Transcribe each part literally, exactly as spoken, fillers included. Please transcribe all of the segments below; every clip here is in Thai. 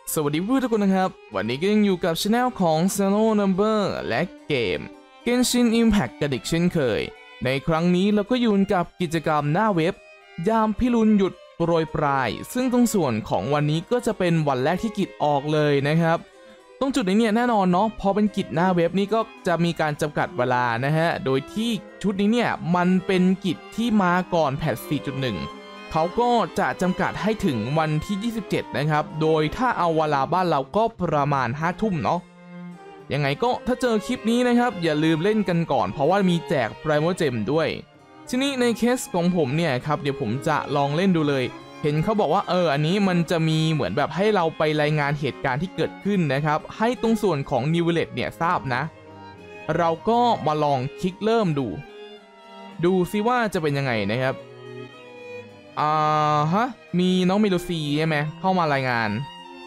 สวัสดีทุกคนนะครับวันนี้ก็ยังอยู่กับช anel ของ Zero Number และเกม Genshin Impact กันอีกเช่นเคยในครั้งนี้เราก็อยู่กับกิจกรรมหน้าเว็บยามพิรุณหยุดโปรยปลายซึ่งตรงส่วนของวันนี้ก็จะเป็นวันแรกที่กิจออกเลยนะครับตรงจุดนี้เนี่ยแน่นอนเนาะพอเป็นกิจหน้าเว็บนี้ก็จะมีการจำกัดเวลานะฮะโดยที่ชุดนี้เนี่ยมันเป็นกิจที่มาก่อนแพท สี่จุดหนึ่งเขาก็จะจำกัดให้ถึงวันที่ยี่สิบเจ็ดนะครับโดยถ้าเอาเวลาบ้านเราก็ประมาณห้าทุ่มเนาะยังไงก็ถ้าเจอคลิปนี้นะครับอย่าลืมเล่นกันก่อนเพราะว่ามีแจกไพรโมเจมด้วยทีนี้ในเคสของผมเนี่ยครับเดี๋ยวผมจะลองเล่นดูเลยเห็นเขาบอกว่าเอออันนี้มันจะมีเหมือนแบบให้เราไปรายงานเหตุการณ์ที่เกิดขึ้นนะครับให้ตรงส่วนของ New Village เนี่ยทราบนะเราก็มาลองคลิกเริ่มดูดูซิว่าจะเป็นยังไงนะครับอ่าฮะมีน้องเมโลซีใช่ไหมเข้ามารายงาน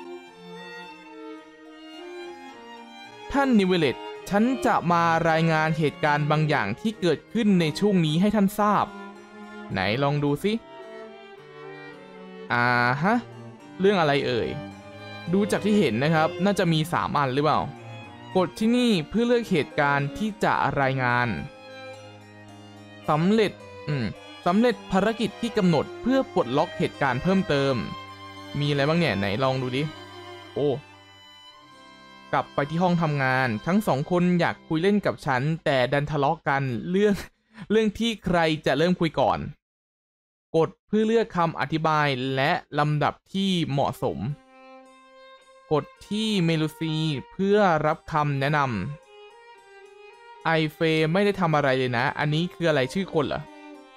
ท่านนิเวเลตฉันจะมารายงานเหตุการณ์บางอย่างที่เกิดขึ้นในช่วงนี้ให้ท่านทราบไหนลองดูสิอ่าฮะเรื่องอะไรเอ่ยดูจากที่เห็นนะครับน่าจะมีสามอันหรือเปล่ากดที่นี่เพื่อเลือกเหตุการณ์ที่จะรายงานสำเร็จอืมสำเร็จภารกิจที่กำหนดเพื่อปลดล็อกเหตุการณ์เพิ่มเติมมีอะไรบ้างเนี่ยไหนลองดูดิโอ้กลับไปที่ห้องทำงานทั้งสองคนอยากคุยเล่นกับฉันแต่ดันทะเลาะกันเรื่องเรื่องที่ใครจะเริ่มคุยก่อนกดเพื่อเลือกคำอธิบายและลำดับที่เหมาะสมกดที่เมลูซีเพื่อรับคำแนะนำไอเฟไม่ได้ทำอะไรเลยนะอันนี้คืออะไรชื่อคนเหรอ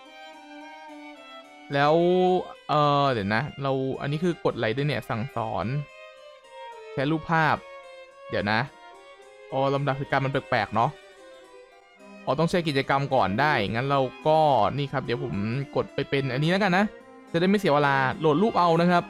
แล้วเออเดี๋ยวนะเราอันนี้คือกดอะไรด้วยเนี่ยสั่งสอนแชร์รูปภาพเดี๋ยวนะอ๋อลำดับเหตุการณ์มันแปลกๆเนาะอ๋อต้องใช้กิจกรรมก่อนได้งั้นเราก็นี่ครับเดี๋ยวผมกดไปเป็นอันนี้แล้วกันนะจะได้ไม่เสียเวลาโหลดรูปเอานะครับ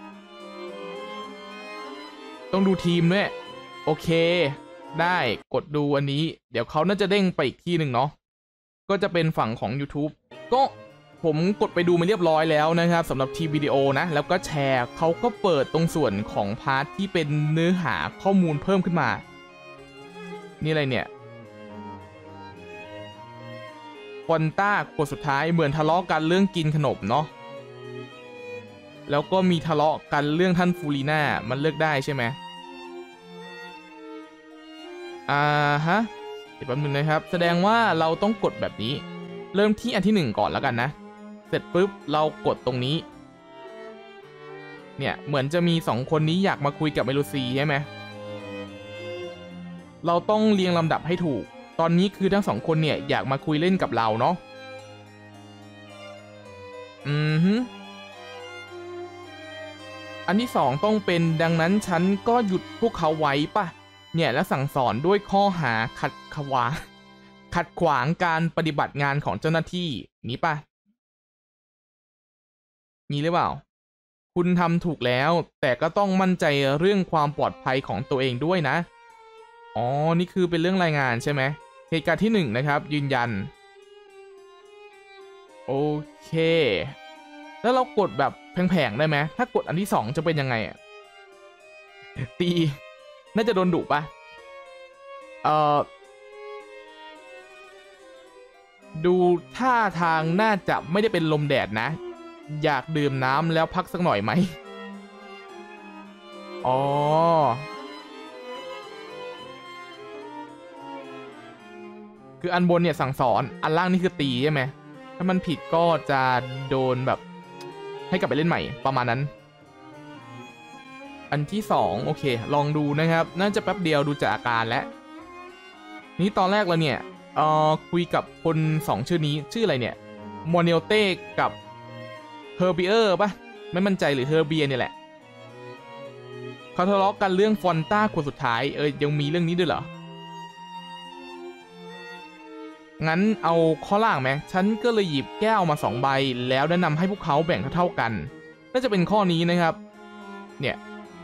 ต้องดูทีมด้วยโอเคได้กดดูอันนี้เดี๋ยวเขาน่าจะเด้งไปอีกที่หนึ่งเนาะก็จะเป็นฝั่งของ YouTube ก็ผมกดไปดูมาเรียบร้อยแล้วนะครับสำหรับทีมวิดีโอนะแล้วก็แชร์เขาก็เปิดตรงส่วนของพาร์ทที่เป็นเนื้อหาข้อมูลเพิ่มขึ้นมานี่อะไรเนี่ยฟอนต้ากดสุดท้ายเหมือนทะเลาะกันเรื่องกินขนมเนาะแล้วก็มีทะเลาะกันเรื่องท่านฟูลีน่ามันเลือกได้ใช่ไหมอ่าฮะเดี๋ยวแป๊บนึงนะครับแสดงว่าเราต้องกดแบบนี้เริ่มที่อันที่หนึ่งก่อนแล้วกันนะเสร็จปุ๊บเรากดตรงนี้เนี่ยเหมือนจะมีสองคนนี้อยากมาคุยกับเมโลซีใช่ไหมเราต้องเรียงลำดับให้ถูกตอนนี้คือทั้งสองคนเนี่ยอยากมาคุยเล่นกับเราเนาะอืมฮึอันที่สองต้องเป็นดังนั้นฉันก็หยุดพวกเขาไว้ป่ะเนี่ยและสั่งสอนด้วยข้อหาขัดขวางขัดขวางการปฏิบัติงานของเจ้าหน้าที่นี้ป่ะนี่หรือเปล่าคุณทำถูกแล้วแต่ก็ต้องมั่นใจเรื่องความปลอดภัยของตัวเองด้วยนะอ๋อนี่คือเป็นเรื่องรายงานใช่ไหมเหตุการณ์ที่หนึ่งนะครับยืนยันโอเคแล้วเรากดแบบแผงๆได้ไหมถ้ากดอันที่สองจะเป็นยังไงอะตีน่าจะโดนดุป่ะเอ่อดูท่าทางน่าจะไม่ได้เป็นลมแดดนะอยากดื่มน้ำแล้วพักสักหน่อยไหมอ๋อคืออันบนเนี่ยสั่งสอนอันล่างนี่คือตีใช่ไหมถ้ามันผิดก็จะโดนแบบให้กลับไปเล่นใหม่ประมาณนั้นอันที่สองโอเคลองดูนะครับน่าจะแป๊บเดียวดูจากอาการแล้วนี่ตอนแรกเราเนี่ยเอ่อคุยกับคนสองชื่อนี้ชื่ออะไรเนี่ยมอเนลเต้กับเฮอร์เบียร์ป่ะไม่มั่นใจหรือเฮอร์เบียร์เนี่ยแหละเขาทะเลาะกันเรื่องฟอนต้าคนสุดท้ายเออยังมีเรื่องนี้ด้วยเหรองั้นเอาข้อล่างไหมฉันก็เลยหยิบแก้วมาสองใบแล้วแนะนำให้พวกเขาแบ่งเท่าๆกันน่าจะเป็นข้อนี้นะครับเนี่ย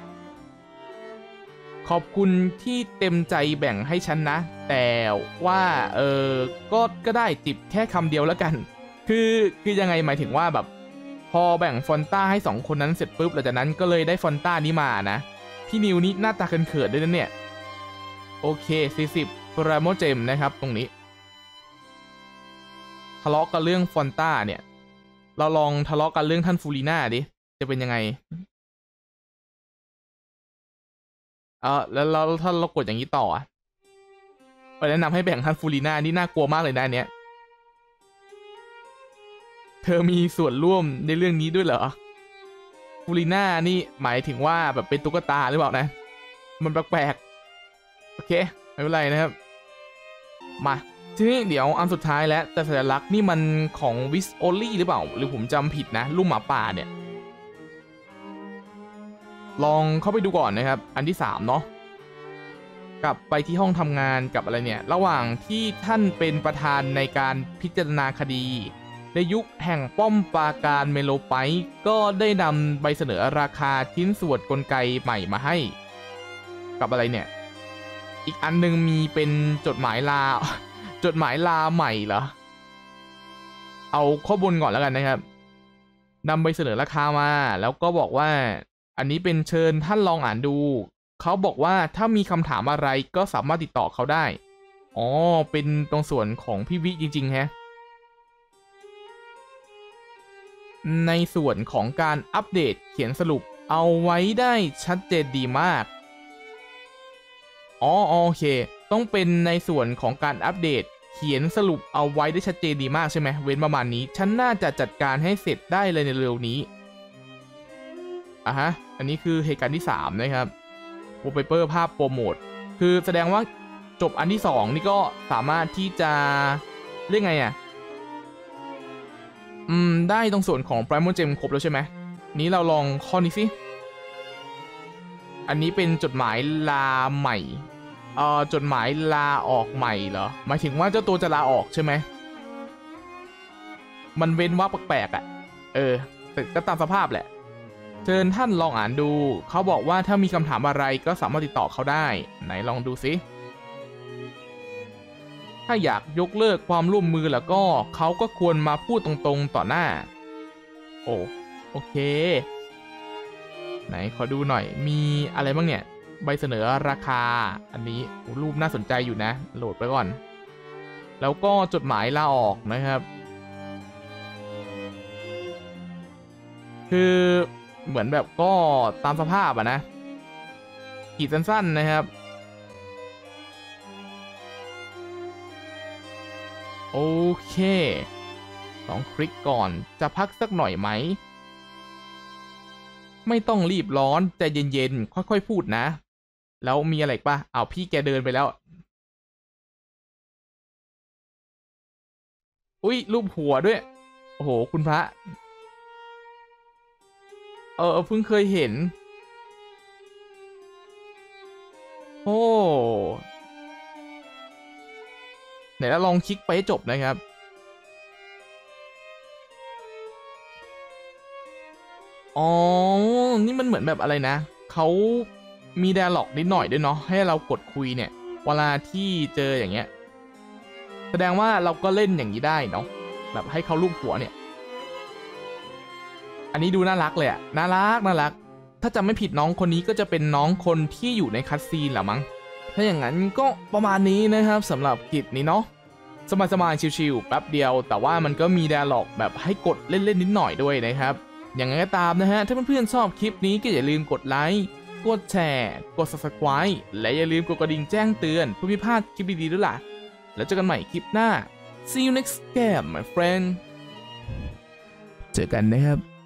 ขอบคุณที่เต็มใจแบ่งให้ฉันนะแต่ว่าเออก็ก็ได้จิบแค่คำเดียวแล้วกันคือคือยังไงหมายถึงว่าแบบพอแบ่งฟอนต้าให้สองคนนั้นเสร็จปุ๊บหลังจากนั้นก็เลยได้ฟอนต้านี้มานะแพี่นิวนี่หน้าตาเขินๆด้วยนะเนี่ยโอเคสี่สิบโปรโมเจมนะครับตรงนี้ทะเลาะกันเรื่องฟอนต้าเนี่ยเราลองทะเลาะกันเรื่องท่านฟูลีน่าดิจะเป็นยังไงเออแล้วเราถ้าเรากดอย่างนี้ต่ออ่ะไปแนะนำให้แบ่งท่านฟูลีน่านี่น่ากลัวมากเลยนะเนี้ยเธอมีส่วนร่วมในเรื่องนี้ด้วยเหรอฟูลีน่านี่หมายถึงว่าแบบเป็นตุ๊กตาหรือเปล่านะมันแปลกๆโอเคไม่เป็นไรนะครับมาทีนี้เดี๋ยวอันสุดท้ายแล้วแต่สัญลักษณ์นี่มันของวิสโอลี่หรือเปล่าหรือผมจำผิดนะลูกหมาป่าเนี่ยลองเข้าไปดูก่อนนะครับอันที่สามเนาะกลับไปที่ห้องทำงานกับอะไรเนี่ยระหว่างที่ท่านเป็นประธานในการพิจารณาคดีในยุคแห่งป้อมปราการเมโลไพต์ก็ได้นำใบเสนอราคาชิ้นส่วนกลไกใหม่มาให้กับอะไรเนี่ยอีกอันนึงมีเป็นจดหมายลาจดหมายลาใหม่เหรอเอาข้อบนก่อนแล้วกันนะครับนำใบเสนอราคามาแล้วก็บอกว่าอันนี้เป็นเชิญท่านลองอ่านดูเขาบอกว่าถ้ามีคำถามอะไรก็สามารถติดต่อเขาได้อ๋อเป็นตรงส่วนของพี่วิจริงๆฮะในส่วนของการอัปเดตเขียนสรุปเอาไว้ได้ชัดเจนดีมากอ๋อโอเคต้องเป็นในส่วนของการอัปเดตเขียนสรุปเอาไว้ได้ชัดเจนดีมากใช่ไหมเว้นประมาณนี้ฉันน่าจะจัดการให้เสร็จได้เลยในเร็วนี้อ่ะฮะอันนี้คือเหตุการณ์ที่สามนะครับวอลเปเปอร์ภาพโปรโมทคือแสดงว่าจบอันที่สองนี่ก็สามารถที่จะเรียกไงอ่ะอืมได้ตรงส่วนของ Primal Gem ครบแล้วใช่ไหมนี้เราลองข้อนี้สิอันนี้เป็นจดหมายลาใหม่เอ่อจดหมายลาออกใหม่เหรอหมายถึงว่าเจ้าตัวจะลาออกใช่ไหมมันเว้นว่าแปลกๆอ่ะเออแต่ก็ตามสภาพแหละเชิญท่านลองอ่านดูเขาบอกว่าถ้ามีคำถามอะไรก็สามารถติดต่อเขาได้ไหนลองดูสิถ้าอยากยกเลิกความร่วมมือแล้วก็เขาก็ควรมาพูดตรงๆต่อหน้าโอ้โอเคไหนขอดูหน่อยมีอะไรบ้างเนี่ยใบเสนอราคาอันนี้รูปน่าสนใจอยู่นะโหลดไปก่อนแล้วก็จดหมายลาออกนะครับคือเหมือนแบบก็ตามสภาพอะนะขีดสั้นๆนะครับโอเคลองคลิกก่อนจะพักสักหน่อยไหมไม่ต้องรีบร้อนใจเย็นๆค่อยๆพูดนะแล้วมีอะไรป่ะเอาพี่แกเดินไปแล้วอุ้ยรูปหัวด้วยโอ้โหคุณพระเออเพิ่งเคยเห็นโอ้ไหนแล้วลองคลิกไปให้จบนะครับอ๋อนี่มันเหมือนแบบอะไรนะเขามีไดอะล็อกนิดหน่อยด้วยเนาะให้เรากดคุยเนี่ยเวลาที่เจออย่างเงี้ยแสดงว่าเราก็เล่นอย่างนี้ได้เนาะแบบให้เขาลูบหัวเนี่ยอันนี้ดูน่ารักเลยอะน่ารักน่ารักถ้าจำไม่ผิดน้องคนนี้ก็จะเป็นน้องคนที่อยู่ในคัสซีนแหละมั้งถ้าอย่างนั้นก็ประมาณนี้นะครับสำหรับกิจนี้เนาะสบายๆชิวๆแป๊บเดียวแต่ว่ามันก็มีไดอะล็อกแบบให้กดเล่นๆนิดหน่อยด้วยนะครับอย่างไรก็ตามนะฮะถ้าเพื่อนๆชอบคลิปนี้ก็อย่าลืมกดไลค์กดแชร์กด ซับสไครบ์ และอย่าลืมกดกระดิ่งแจ้งเตือนเพื่อไม่พลาดคลิปดีๆด้วยล่ะแล้วเจอกันใหม่คลิปหน้า see you next game my friend เจอกันนะครับ